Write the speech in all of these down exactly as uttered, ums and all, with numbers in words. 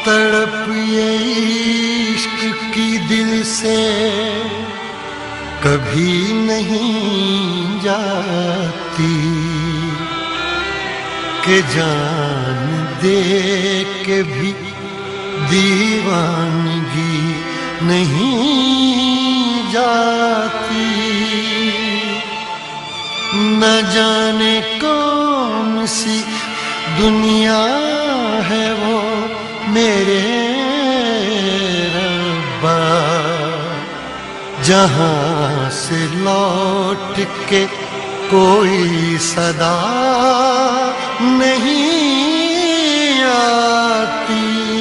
तड़प ये इश्क की दिल से कभी नहीं जाती कि जान दे के भी दीवानगी नहीं जाती। न जाने कौन सी दुनिया है वो मेरे रब्बा, जहां से लौट के कोई सदा नहीं आती।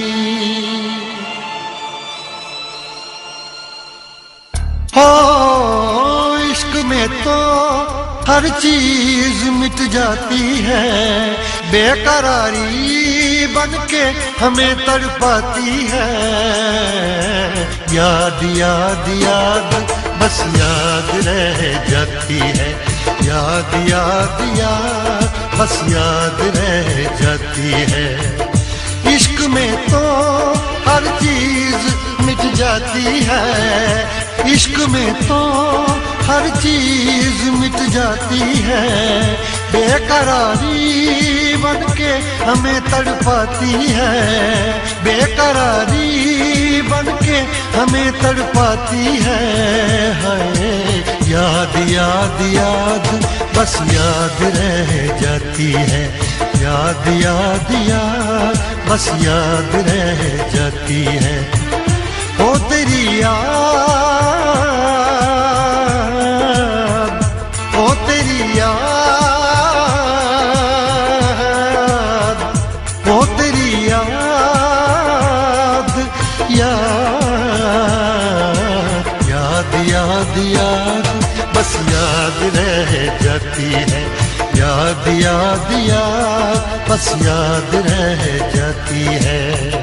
हो इश्क में तो हर चीज मिट जाती है, बेकरारी बनके हमें तड़पाती है। याद याद याद बस याद रह जाती है, याद याद याद बस याद रह जाती है। इश्क में तो हर चीज मिट जाती है, इश्क में तो हर चीज मिट जाती है, बेकरारी बनके हमें तड़पाती है, बेकरारी बनके हमें तड़पाती है। हाय याद याद याद बस याद रह जाती है, याद याद याद बस याद रह जाती है। ओ तेरी याद, ओ तेरी याद, ओ तेरी याद, याद याद याद याद बस याद रह जाती है, याद याद याद बस याद रह जाती है।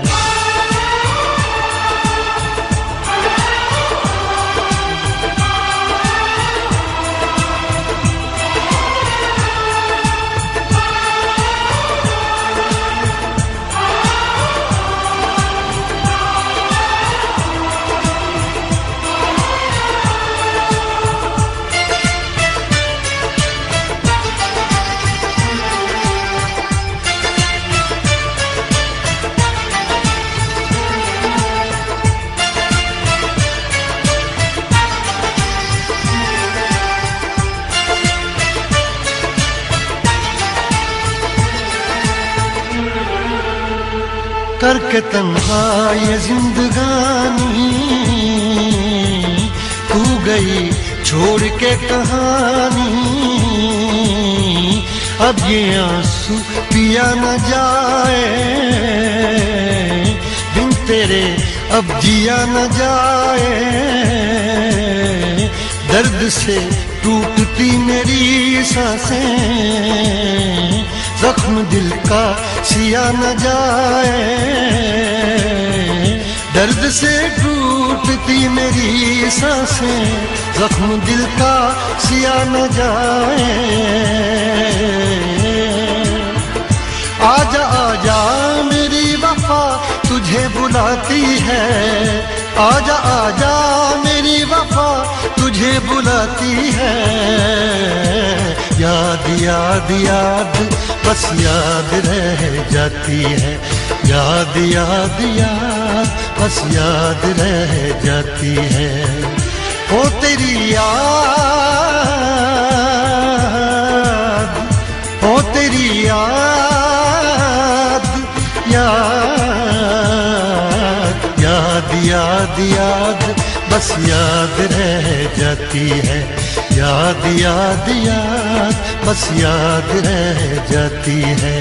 करके तन्हा ये जिंदगानी तू गई छोड़ के कहानी, अब ये आंसू पिया न जाए, बिन तेरे अब जिया न जाए। दर्द से टूटती मेरी सांसें, जख्म दिल का सिया न जाए, दर्द से टूटती मेरी सांसें, जख्म दिल का सिया न जाए। आजा आजा मेरी वफा तुझे बुलाती है, आजा आजा मेरी वफा तुझे बुलाती है। याद याद याद बस याद रह जाती है, याद याद याद बस याद रह जाती है। ओ तेरी याद, ओ तेरी याद, याद याद याद याद बस याद रह जाती है, याद याद याद बस याद रह जाती है।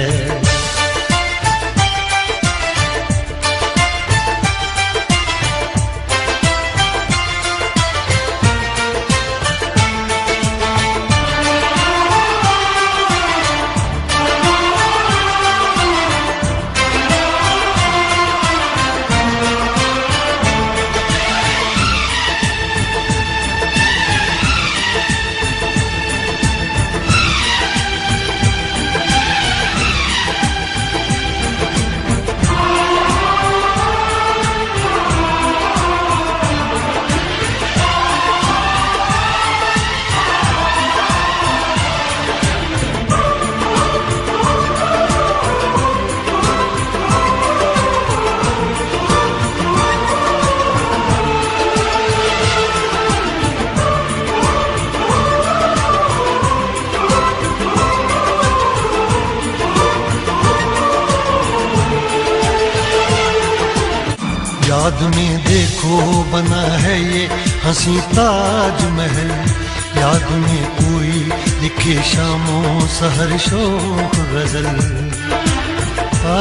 याद में देखो बना है ये हंसी ताजमहल, याद में कोई लिखे शामों सहर शोख गजल। आ,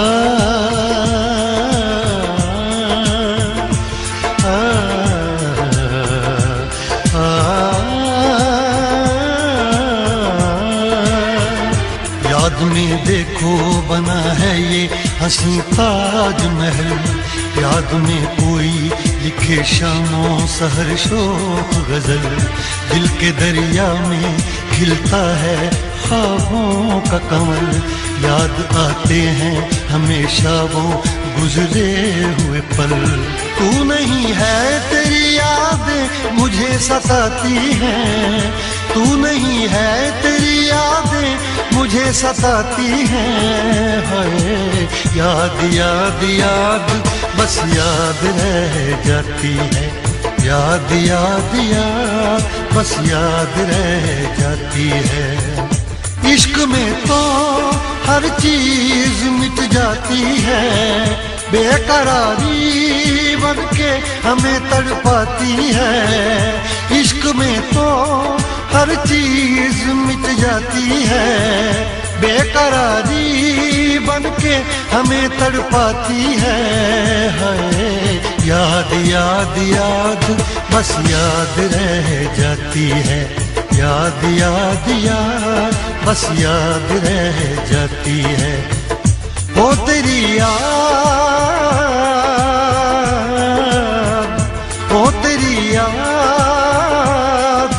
आ, आ, याद में देखो बना है ये हंसी ताजमहल, याद में कोई लिखे शामों सहर शोख गजल। दिल के दरिया में खिलता है ख्वाबों का कमल, याद आते हैं हमेशा वो गुजरे हुए पल। तू नहीं है तेरी यादें मुझे सताती हैं, तू नहीं है तेरी यादें मुझे सताती हैं। हाय याद याद याद बस याद रह जाती है, याद याद याद बस याद रह जाती है। इश्क में तो हर चीज मिट जाती है, बेकरारी बन के हमें तड़पाती है। इश्क में तो हर चीज मिट जाती है, बेकरारी बन के हमें तड़पाती है। हाय याद याद याद बस याद रह जाती है, याद याद याद बस याद रह जाती है। ओ तेरी याद, ओ तेरी याद,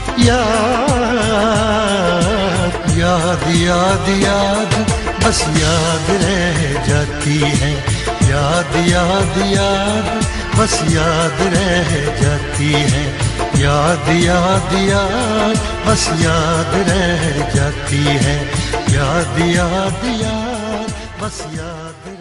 याद याद याद याद बस याद रह जाती है, याद याद याद बस याद रह जाती है। याद याद याद बस याद रह जाती है, याद याद याद बस याद